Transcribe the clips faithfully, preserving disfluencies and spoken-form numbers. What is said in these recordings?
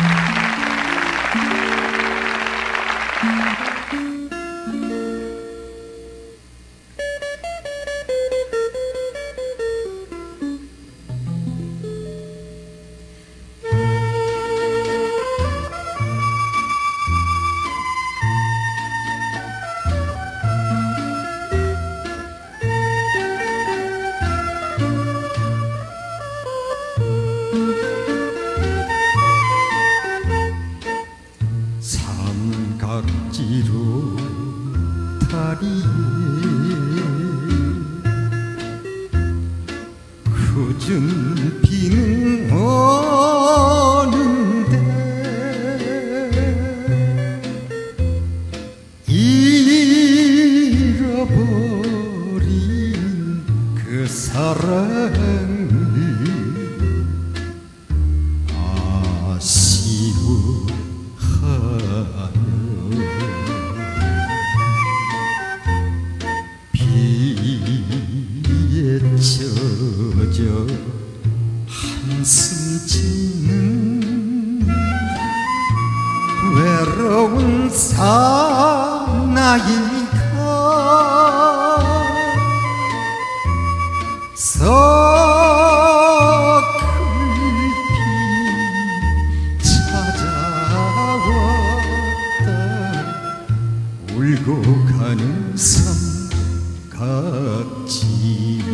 삼각지로 다리에 굳은 비는 오는데 잃어버린 그 사랑을 비에 젖어 한숨 짓는 외로운 사나이가 서글피 찾아왔다. 울고 가는 삼각지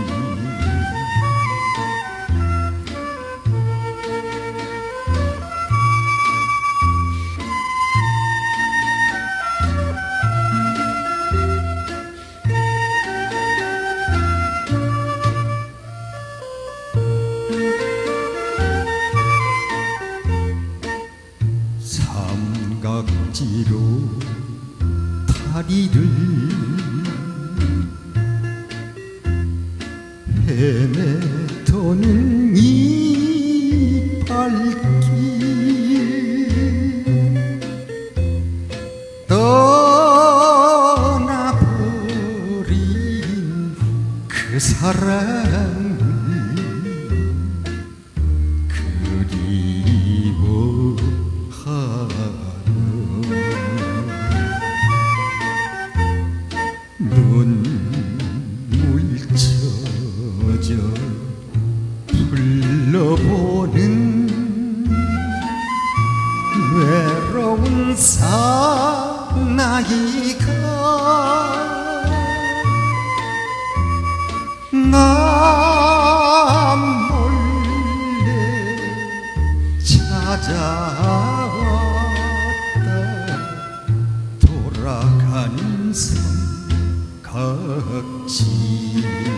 삼각지로 다리를 헤매도는 이 발길 떠나버린 그 사랑을 그리워하는 눈물 젖어 불러보는 외로운 사나이가 나 몰래 찾아왔다. 돌아가는 삼각지